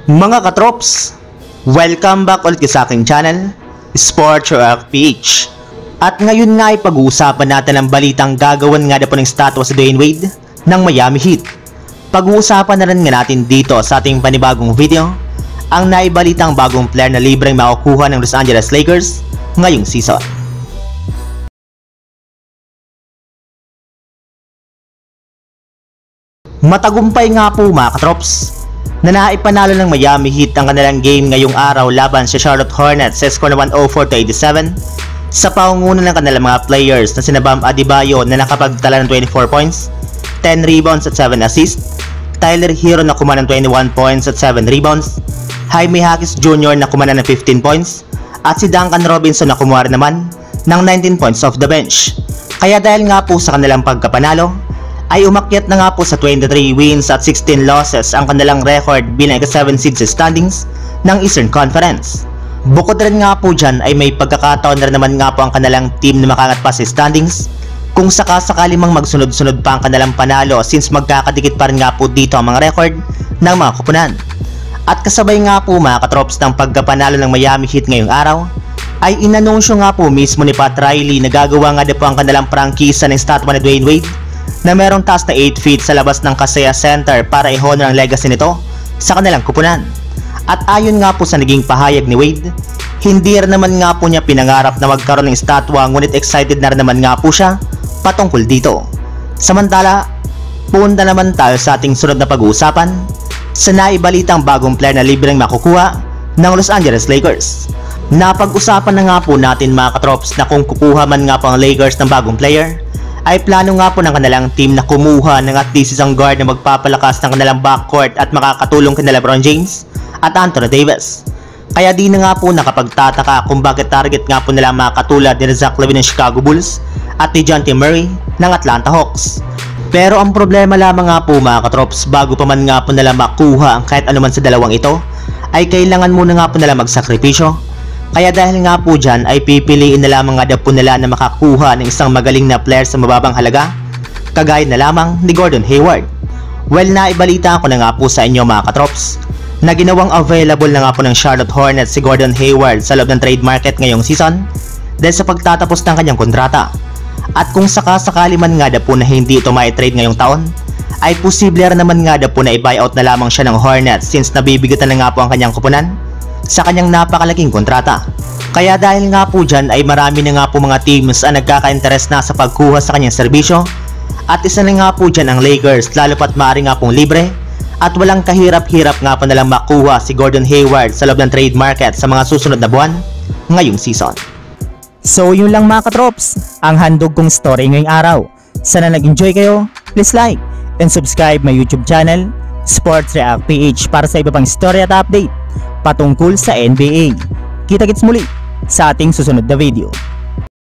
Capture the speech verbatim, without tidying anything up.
Mga katrops, welcome back ulit sa aking channel, Sports React P H. At ngayon nga ay pag-uusapan natin ang balitang gagawan nga na po ng statwa si Dwyane Wade ng Miami Heat. Pag-uusapan na rin nga natin dito sa ating panibagong video ang naibalitang bagong player na libreng makukuha ng Los Angeles Lakers ngayong season. Matagumpay nga po mga katrops na naipanalo ng Miami Heat ang kanilang game ngayong araw laban sa Charlotte Hornets sa score na one oh four to eighty-seven sa pangunguna ng kanilang mga players na sina Bam Adebayo na nakapagtala ng twenty-four points, ten rebounds at seven assists, Tyler Hero na kumana ng twenty-one points at seven rebounds, Jaime Jaquez Junior na kumana ng fifteen points, at si Duncan Robinson na kumuha rin naman ng nineteen points off the bench. Kaya dahil nga po sa kanilang pagkapanalo, ay umakyat na nga po sa twenty-three wins at sixteen losses ang kanilang record bilang ika-seven seed sa standings ng Eastern Conference. Bukod rin nga po dyan ay may pagkakataon na rin naman nga po ang kanilang team na makangat pa sa standings kung sakasakali mang magsunod-sunod pa ang kanilang panalo, since magkakadikit pa rin nga po dito ang mga record ng mga kupunan. At kasabay nga po mga katrops ng pagkapanalo ng Miami Heat ngayong araw, ay inanunsyo nga po mismo ni Pat Riley na gagawa nga na po ang kanilang prangkisa ng statwa ni Dwyane Wade na merong taas na eight feet sa labas ng Kaseya Center para i-honor ang legacy nito sa kanilang kupunan. At ayon nga po sa naging pahayag ni Wade, hindi rin naman nga po niya pinangarap na magkaroon ng statwa, ngunit excited na rin naman nga po siya patungkol dito. Samantala, punta naman tayo sa ating sunod na pag-uusapan sa naibalitang bagong player na libreng makukuha ng Los Angeles Lakers. Napag-usapan na nga po natin mga katrops na kung kukuha man nga po ang Lakers ng bagong player, ay plano nga po ng kanilang team na kumuha ng at least isang guard na magpapalakas ng kanilang backcourt at makakatulong kina LeBron James at Anthony Davis. Kaya di na nga po nakapagtataka kung bakit target nga po nila mga katulad ni Zach LaVine ng Chicago Bulls at ni DeJounte Murray ng Atlanta Hawks. Pero ang problema lamang nga po mga katrops, bago pa man nga po nila makuha ang kahit anuman sa dalawang ito, ay kailangan muna nga po nila magsakripisyo. Kaya dahil nga po dyan ay pipiliin na lamang nga po nila na makakuha ng isang magaling na player sa mababang halaga, kagaya na lamang ni Gordon Hayward. Well, naibalita ko na nga po sa inyo mga katrops na ginawang available na nga po ng Charlotte Hornets si Gordon Hayward sa loob ng trade market ngayong season dahil sa pagtatapos ng kanyang kontrata. At kung sakasakali man nga po na hindi ito mai-trade ngayong taon, ay posible rin naman nga po na i-buyout na lamang siya ng Hornets, since nabibigatan na nga po ang kanyang kupunan sa kanyang napakalaking kontrata. Kaya dahil nga po dyan ay marami na nga po mga teams ang nagkaka-interest na sa pagkuha sa kanyang serbisyo, at isa na nga po dyan ang Lakers, lalo pat maaari nga pong libre at walang kahirap-hirap nga po nalang makuha si Gordon Hayward sa loob ng trade market sa mga susunod na buwan ngayong season. So yun lang mga katrops, ang handog kong story ngayong araw. Sana nag-enjoy kayo, please like and subscribe my YouTube channel, Sports React P H, para sa iba pang story at update patungkol sa N B A. Kita-kits muli sa ating susunod na video.